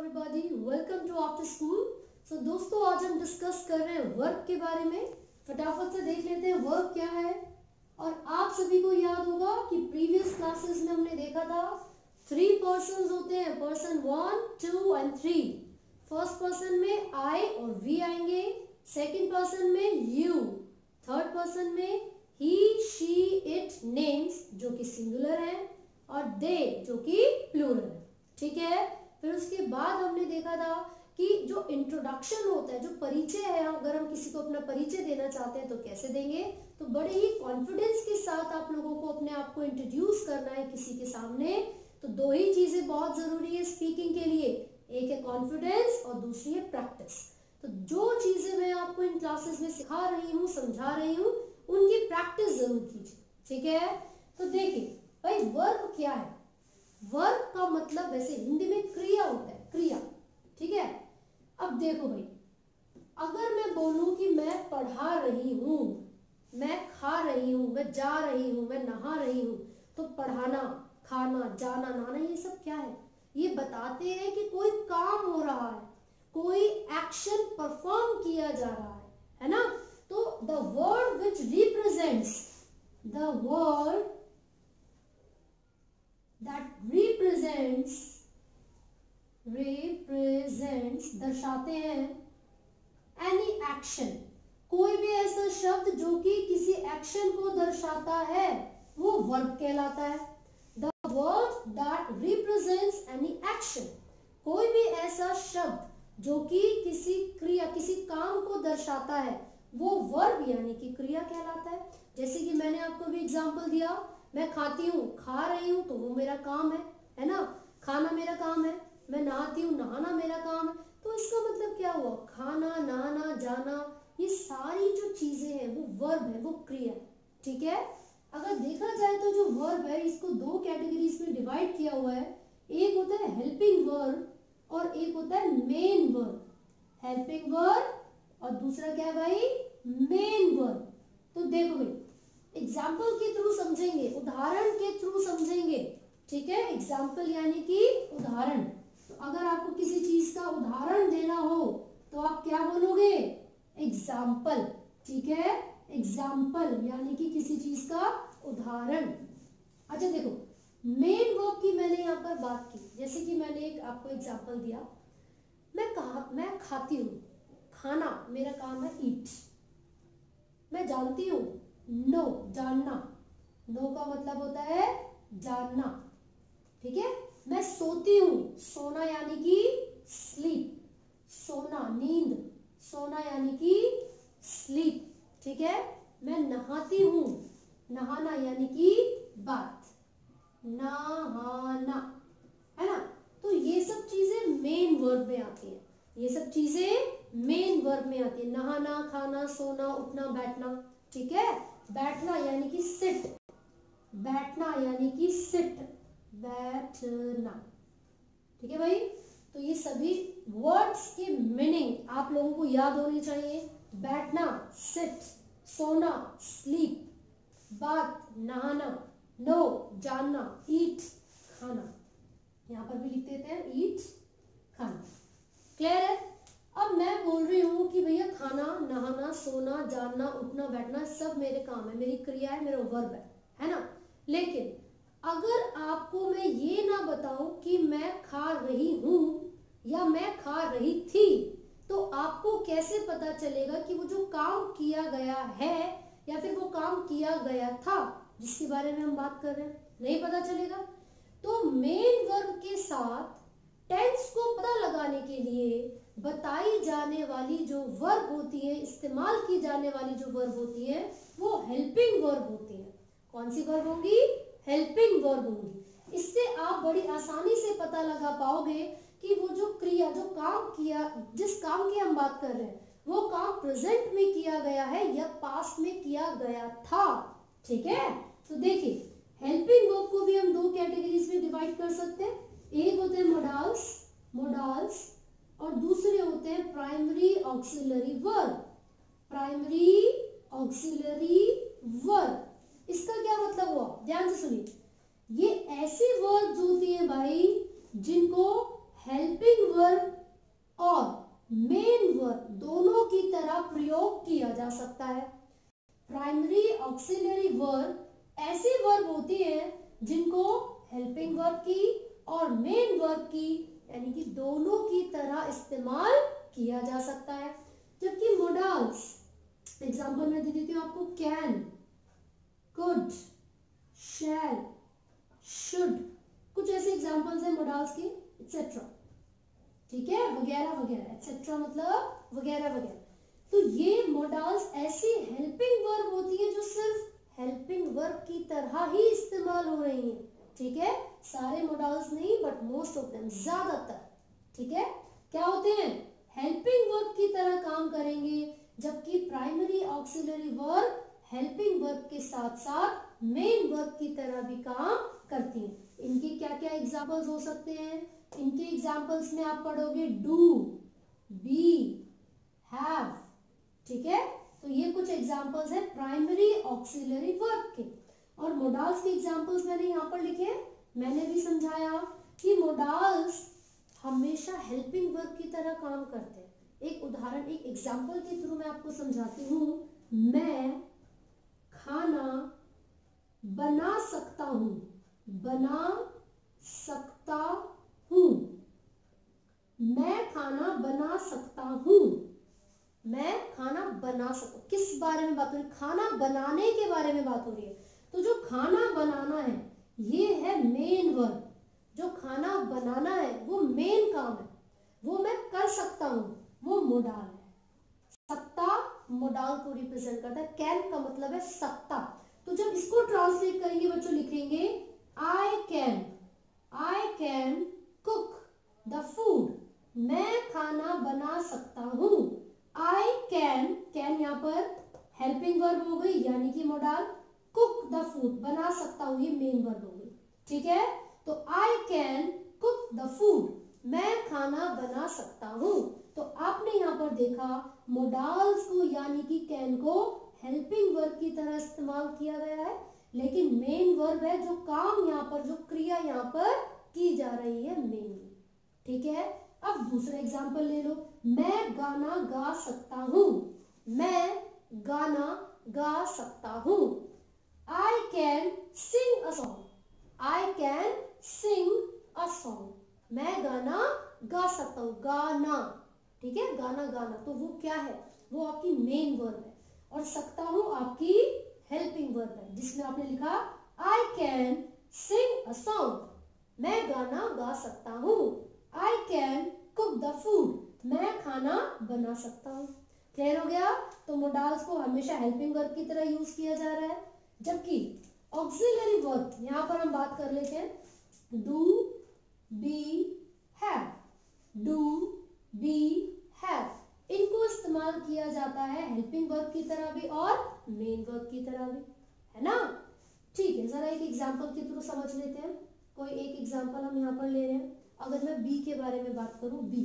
Everybody, welcome to after school. So दोस्तों, आज हम डिस्कस कर रहे हैं वर्क के बारे में। फटाफट से देख लेते हैं वर्क क्या है। और आप सभी को याद होगा कि प्रीवियस क्लासेस में हमने देखा था 3 पर्सन्स होते हैं, पर्सन 1, 2 एंड 3। फर्स्ट पर्सन में आई और वी आएंगे, सेकंड पर्सन में यू, थर्ड पर्सन में ही, शी, इट, नेम्स जो कि सिंगुलर है और दे जो कि प्लूरल है। ठीक है। फिर उसके बाद हमने देखा था कि जो इंट्रोडक्शन होता है, जो परिचय है, अगर हम किसी को अपना परिचय देना चाहते हैं तो कैसे देंगे। तो बड़े ही कॉन्फिडेंस के साथ आप लोगों को अपने आप को इंट्रोड्यूस करना है किसी के सामने। तो 2 ही चीजें बहुत जरूरी है स्पीकिंग के लिए, एक है कॉन्फिडेंस और दूसरी है प्रैक्टिस। तो जो चीजें मैं आपको इन क्लासेस में सिखा रही हूँ, समझा रही हूँ, उनकी प्रैक्टिस जरूर कीजिए। ठीक है। तो देखिए भाई, वर्क क्या है। वर्क का मतलब वैसे हिंदी में क्रिया होता है, क्रिया। ठीक है। अब देखो भाई, अगर मैं बोलूं कि मैं पढ़ा रही हूं, मैं खा रही हूं, मैं जा रही हूं, मैं नहा रही हूं, तो पढ़ाना, खाना, जाना, नहाना, ये सब क्या है? ये बताते हैं कि कोई काम हो रहा है, कोई एक्शन परफॉर्म किया जा रहा है ना। तो the word which represents, the word that represents दर्शाते हैं any action, कोई भी ऐसा शब्द जो कि किसी एक्शन को दर्शाता है वो वर्ब कहलाता है। the word that represents any action, कोई भी ऐसा शब्द जो कि किसी क्रिया, किसी काम को दर्शाता है वो वर्ब यानी कि क्रिया कहलाता है। जैसे कि मैंने आपको भी एग्जांपल दिया, मैं खाती हूँ, खा रही हूँ, तो वो मेरा काम है ना। खाना मेरा काम है, मैं नहाती हूँ, नहाना मेरा काम है। तो इसका मतलब क्या हुआ? खाना, नहाना, जाना, ये सारी जो चीजें हैं वो वर्ब है, वो क्रिया। ठीक है। अगर देखा जाए तो जो वर्ब है इसको 2 कैटेगरीज में डिवाइड किया हुआ है। एक होता है हेल्पिंग वर्ब और एक होता है मेन वर्ब। हेल्पिंग वर्ब और दूसरा क्या है भाई? Main verb. तो देखो भाई, एग्जाम्पल के थ्रू समझेंगे, उदाहरण के थ्रू समझेंगे। ठीक है। एग्जाम्पल यानी कि उदाहरण। तो अगर आपको किसी चीज का उदाहरण देना हो तो आप क्या बोलोगे? एग्जाम्पल। ठीक है। एग्जाम्पल यानी कि किसी चीज का उदाहरण। अच्छा देखो, मेन वर्ब की मैंने यहाँ पर बात की। जैसे कि मैंने एक आपको एग्जाम्पल दिया, मैं खाती हूँ, खाना मेरा काम है ईट। मैं जानती हूँ, नो, जानना। नो का मतलब होता है जानना। ठीक है। मैं सोती हूँ, सोना यानी कि स्लीप, सोना, नींद, सोना यानी कि स्लीप। ठीक है। मैं नहाती हूँ, नहाना यानी कि बाथ, नहाना, है ना। तो ये सब चीजें मेन वर्ब में आती है, ये सब चीजें मेन वर्ब में आती है। नहाना, खाना, सोना, उठना, बैठना। ठीक है। बैठना यानी कि सिट, बैठना यानी कि सिट, बैठना। ठीक है भाई। तो ये सभी वर्ड्स की मीनिंग आप लोगों को याद होनी चाहिए। बैठना, सिट, सोना, स्लीप, बात, नहाना, नो, जानना, ईट, खाना। यहां पर भी लिख देते हैं ईट, खाना। क्लियर है। अब मैं बोल रही हूँ कि भैया खाना, नहाना, सोना, जानना, उठना, बैठना सब मेरे काम है, मेरी क्रिया है, मेरा वर्ब है ना। लेकिन अगर आपको मैं ये ना बताऊं कि मैं खा रही हूं या मैं खा रही थी, तो आपको कैसे पता चलेगा कि वो जो काम किया गया है या फिर वो काम किया गया था जिसके बारे में हम बात कर रहे हैं? नहीं पता चलेगा। तो मेन वर्ब के साथ टेंस को पता लगाने के लिए बताई जाने वाली जो वर्ब होती है, इस्तेमाल की जाने वाली जो वर्ब होती है, वो हेल्पिंग वर्ब होती है। कौन सी वर्ब होगी? हेल्पिंग वर्ब होगी। इससे आप बड़ी आसानी से पता लगा पाओगे कि वो जो क्रिया, जो काम किया, जिस काम की हम बात कर रहे हैं, वो काम प्रेजेंट में किया गया है या पास्ट में किया गया था। ठीक है। तो देखिए, हेल्पिंग वर्ब को भी हम 2 कैटेगरीज में डिवाइड कर सकते हैं। एक होते हैं मोडाल्स और दूसरे होते हैं primary auxiliary verb, primary auxiliary verb. इसका क्या मतलब हुआ? ध्यान से सुनिए। ये ऐसी वर्ब्स होती हैं भाई जिनको हेल्पिंग वर्ब और मेन वर्ब दोनों की तरह प्रयोग किया जा सकता है। प्राइमरी ऑक्सिलरी वर्ब ऐसी वर्ब होती है जिनको हेल्पिंग वर्ब की और मेन वर्ब की यानी कि दोनों की तरह इस्तेमाल किया जा सकता है। जबकि मोडाल्स, एग्जांपल में दे देती हूँ आपको, कैन, कुड, शैल, शुड, कुछ ऐसे एग्जांपल्स हैं मोडाल्स के, एक्सेट्रा, ठीक है, वगैरह वगैरह, एक्सेट्रा मतलब वगैरह वगैरह। तो ये मोडाल्स ऐसी हेल्पिंग वर्ब होती है जो सिर्फ हेल्पिंग वर्ब की तरह ही इस्तेमाल हो रही हैं, ठीक है, सारे मोडाल्स नहीं बट मोस्ट ऑफ देम, ज्यादातर, ठीक है, क्या होते हैं, हेल्पिंग वर्ब की तरह काम करेंगे, जबकि primary auxiliary verb helping verb के साथ साथ मेन वर्ब की तरह भी काम करती हैं। इनके क्या क्या एग्जांपल्स हो सकते हैं, इनके एग्जांपल्स में आप पढ़ोगे डू, बी, हैव, ठीक है, तो ये कुछ एग्जांपल्स हैं प्राइमरी ऑक्सिलरी वर्ब के। और मोडाल्स के एग्जांपल्स मैंने यहाँ पर लिखे, मैंने भी समझाया कि मोडाल्स हमेशा हेल्पिंग वर्ब की तरह काम करते हैं। एक उदाहरण, एक एग्जांपल के थ्रू मैं आपको समझाती हूँ। मैं खाना बना सकता हूँ, बना सकता हूँ, मैं खाना बना सकता हूँ, मैं खाना बना सकता हूँ। किस बारे में बात हो रही है, खाना बनाने के बारे में बात हो रही है। तो जो खाना बनाना है ये है मेन वर्ब, जो खाना बनाना है वो मेन काम है, वो मैं कर सकता हूँ, वो मोडाल है। सकता मोडाल को रिप्रेजेंट करता है, कैन का मतलब है सकता। तो जब इसको ट्रांसलेट करेंगे बच्चों, लिखेंगे I can cook the food, मैं खाना बना सकता हूँ। आई कैन यहाँ पर हेल्पिंग वर्ब हो गई यानी कि मोडाल, कुक द फूड बना सकता हूँ, ये मेन वर्ब हो गई, ठीक है। तो I can cook the food, मैं खाना बना सकता हूँ। तो आपने यहाँ पर देखा मोडाल्स को यानी कि कैन को हेल्पिंग वर्ब की तरह इस्तेमाल किया गया है, लेकिन मेन वर्ब है जो काम यहाँ पर, जो क्रिया यहाँ पर की जा रही है मेनली, ठीक है। अब दूसरा एग्जांपल ले लो, मैं गाना गा सकता हूँ, मैं गाना गा सकता हूँ। I can sing a song, I can sing a song, मैं गाना गा सकता हूँ, गाना, ठीक है, गाना गाना, तो वो क्या है, वो आपकी मेन वर्ब है, और सकता हूँ आपकी हेल्पिंग वर्ब है, जिसमें आपने लिखा आई कैन सिंग अ सॉन्ग, मैं गाना गा सकता हूँ। I can cook the food, मैं खाना बना सकता हूँ। क्लियर हो गया। तो मोडाल्स को हमेशा हेल्पिंग वर्ब की तरह यूज किया जा रहा है, जबकि ऑक्सिलरी वर्ब यहां पर हम बात कर लेते हैं, do, be, have, do, be, have, इनको इस्तेमाल किया जाता है हेल्पिंग वर्ब की तरह भी और मेन वर्ब की तरह भी, है ना। ठीक है, जरा एक एग्जांपल के थ्रू समझ लेते हैं। कोई एक एग्जांपल हम यहाँ पर ले रहे हैं। अगर मैं बी के बारे में बात करूं, बी,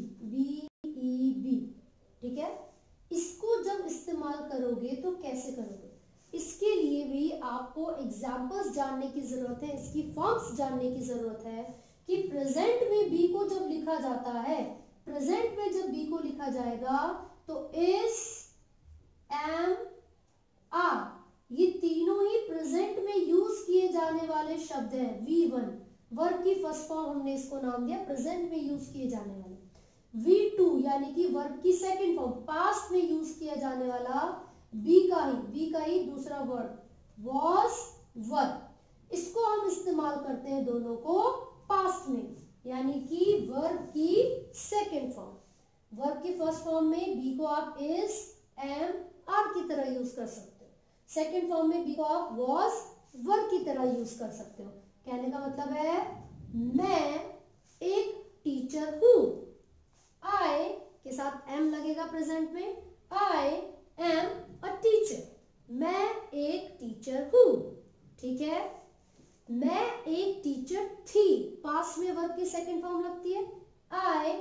बी, ठीक है, इसको जब इस्तेमाल करोगे तो कैसे करोगे, इसके लिए भी आपको एग्जांपल्स जानने की जरूरत है, इसकी फॉर्म्स जानने की जरूरत है कि प्रेजेंट में बी को जब लिखा जाता है, प्रेजेंट में जब बी को लिखा जाएगा तो इस, एम, आर, ये तीनों ही प्रेजेंट में यूज किए जाने वाले शब्द हैं। V1 वर्ब की फर्स्ट फॉर्म, हमने इसको नाम दिया प्रेजेंट में यूज किए जाने वाले। V2 यानी कि वर्ब की सेकंड फॉर्म, पास्ट में यूज किया जाने वाला बी का ही दूसरा वर्ब was, वर्ब, इसको हम इस्तेमाल करते हैं दोनों को पास्ट में, यानी कि वर्ब की सेकंड फॉर्म। वर्ब की फर्स्ट फॉर्म में बी को आप इज, एम, आर की तरह यूज कर सकते हो, सेकंड फॉर्म में बी को आप was, वर्ब की तरह यूज कर सकते हो। कहने का मतलब है मैं एक टीचर हूं, आई के साथ एम लगेगा प्रेजेंट में, आई एम अ टीचर, मैं एक टीचर हूं, ठीक है। मैं एक टीचर थी, पास्ट में वर्ब की सेकंड फॉर्म लगती है, आई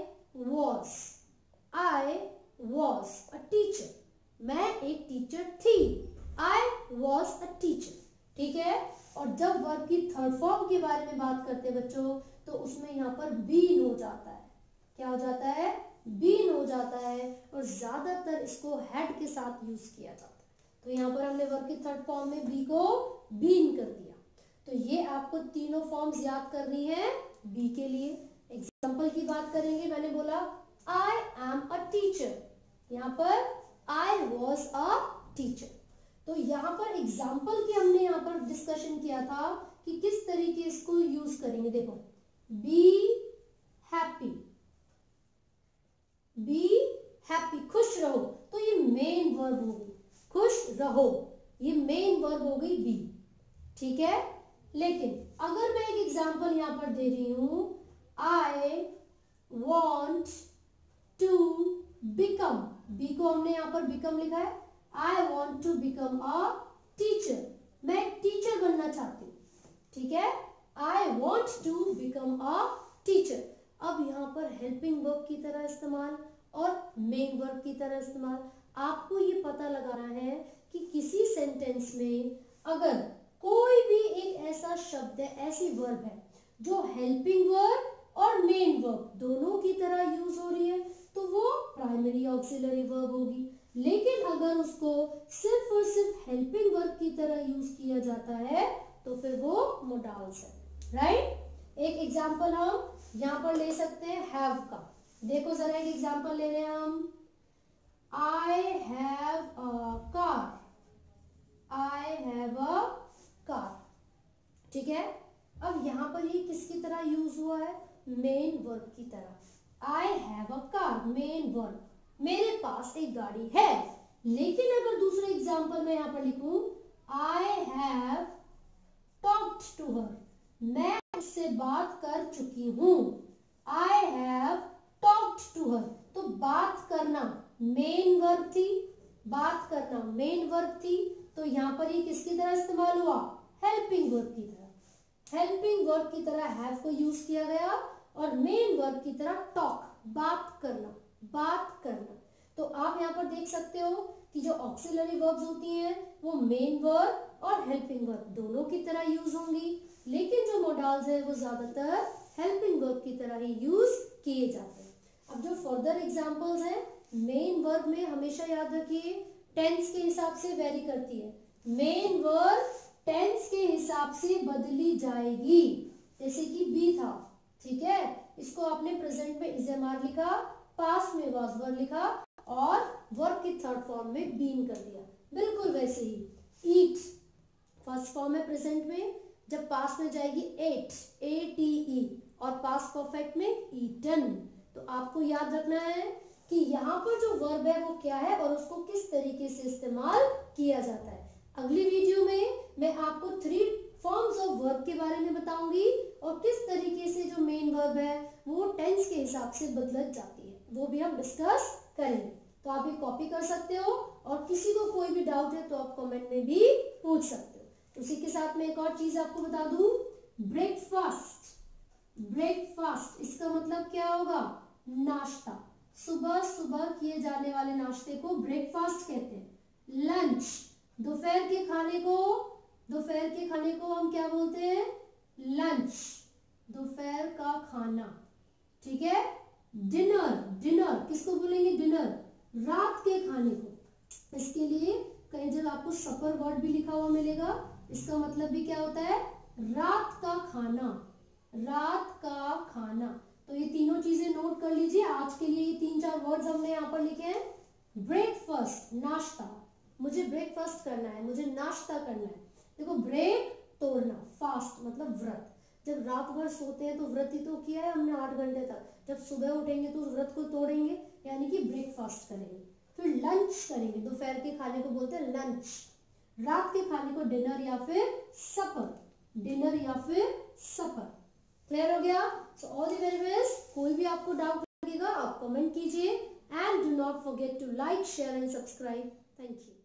वॉज अ टीचर, मैं एक टीचर थी, आई वॉज अ टीचर, ठीक है। और जब वर्ब की थर्ड फॉर्म के बारे में बात करते हैं बच्चों, तो उसमें यहाँ पर बीन हो जाता है, क्या हो जाता है, बीन हो जाता है, और ज्यादातर इसको हेड के साथ यूज किया जाता है। तो यहाँ पर हमने वर्ब की थर्ड फॉर्म में बी को बीन कर दिया। तो ये आपको तीनों फॉर्म्स याद करनी है बी के लिए। एग्जाम्पल की बात करेंगे, मैंने बोला आई एम अ टीचर, यहाँ पर आई वॉज अ टीचर। तो यहाँ पर एग्जाम्पल की हमने यहाँ पर डिस्कशन किया था कि किस तरीके इसको यूज करेंगे। देखो, बी हैप्पी, बी हैप्पी, खुश रहो, तो ये मेन वर्ब हो गई, खुश रहो, ये मेन वर्ब हो गई बी, ठीक है। लेकिन अगर मैं एक एग्जाम्पल यहां पर दे रही हूं, I want to become, be को हमने यहां पर बिकम लिखा है, I want to become a teacher, मैं एक टीचर बनना चाहती हूँ, ठीक है, I want to become a teacher. अब यहाँ पर हेल्पिंग वर्ब की तरह इस्तेमाल और मेन वर्ब की तरह इस्तेमाल। आपको ये पता लगाना है कि किसी सेंटेंस में अगर कोई भी एक ऐसा शब्द है, ऐसी वर्ब है जो हेल्पिंग वर्ब और मेन वर्ब दोनों की तरह यूज हो रही है, तो वो प्राइमरी ऑक्सिलरी वर्ब होगी। लेकिन अगर उसको सिर्फ और सिर्फ हेल्पिंग वर्ब की तरह यूज किया जाता है तो फिर वो मोडाल्स है, राइट। एक एग्जाम्पल हम यहां पर ले सकते हैं हैव का। देखो जरा एक एग्जाम्पल ले रहे हैं हम, I have a car, I have a car, ठीक है। अब यहां पर ये किसकी तरह यूज हुआ है, मेन वर्ब की तरह। I have a car, main verb, मेरे पास एक गाड़ी है। लेकिन अगर दूसरे एग्जाम्पल में यहां पर लिखूं, I have talked to her, मैं उससे बात कर चुकी हूं, I have talked to her, तो बात करना मेन वर्ब थी, बात करना मेन वर्ब थी, तो यहां पर ये किसकी तरह इस्तेमाल हुआ, हेल्पिंग वर्ब की तरह। हेल्पिंग वर्ब की तरह हैव को यूज किया गया और मेन वर्ब की तरह टॉक, बात करना, बात करना। तो आप यहाँ पर देख सकते हो कि जो ऑक्सिलरी वर्ब्स होती हैं वो मेन वर्ब और हेल्पिंग वर्ब दोनों की तरह यूज होंगी, लेकिन जो मोडाल्स है वो ज्यादातर हेल्पिंग वर्ब की तरह ही यूज किए जाते हैं। अब जो फर्दर एग्जांपल्स हैं, मेन वर्ब में हमेशा याद रखिए टेंस के हिसाब से वेरी करती है, मेन वर्ब टेंस के हिसाब से बदली जाएगी। जैसे कि बी था, ठीक है, इसको आपने प्रेजेंट में इज़ेमार लिखा, पास्ट में वाज वर लिखा और वर्ब की थर्ड फॉर्म में बीन कर दिया। बिल्कुल वैसे ही ईट फर्स्ट फॉर्म है प्रेजेंट में, जब पास्ट में जाएगी एट, ATE, और पास्ट परफेक्ट में ईटन। तो आपको याद रखना है कि यहाँ पर जो वर्ब है वो क्या है और उसको किस तरीके से इस्तेमाल किया जाता है। अगली वीडियो में मैं आपको 3 फॉर्म्स ऑफ वर्ब के बारे में बताऊंगी और किस तरीके से जो मेन वर्ब है वो टेंस के हिसाब से बदल जाती है, वो भी हम डिस्कस करेंगे। तो आप ये कॉपी कर सकते हो और किसी को कोई भी डाउट है तो आप कमेंट में भी पूछ सकते हो। उसी के साथ में एक और चीज आपको बता दूं, ब्रेकफास्ट, ब्रेकफास्ट इसका मतलब क्या होगा, नाश्ता, सुबह सुबह किए जाने वाले नाश्ते को ब्रेकफास्ट कहते हैं। लंच, दोपहर के खाने को हम क्या बोलते हैं, लंच, दोपहर का खाना, ठीक है। डिनर, डिनर किसको बोलेंगे, डिनर, रात के खाने को। इसके लिए कहीं जब आपको सपर वर्ड भी लिखा हुआ मिलेगा, इसका मतलब भी क्या होता है, रात का खाना, रात का खाना। तो ये तीनों चीजें नोट कर लीजिए। आज के लिए ये 3-4 वर्ड्स हमने यहाँ पर लिखे हैं। ब्रेकफास्ट, नाश्ता, मुझे ब्रेकफास्ट करना है, मुझे नाश्ता करना है। देखो ब्रेक तोड़ना, फास्ट मतलब व्रत, जब रात भर सोते हैं तो व्रत ही तो किया है हमने 8 घंटे तक, जब सुबह उठेंगे तो उस व्रत को तोड़ेंगे, यानी कि ब्रेकफास्ट करेंगे। फिर लंच करेंगे, दोपहर के खाने को बोलते हैं लंच, रात के खाने को डिनर या फिर सपर, डिनर या फिर सपर। क्लियर हो गया? So all the very best. कोई भी आपको डाउट लगेगा आप कमेंट कीजिए and do not forget to like, share and subscribe. Thank you.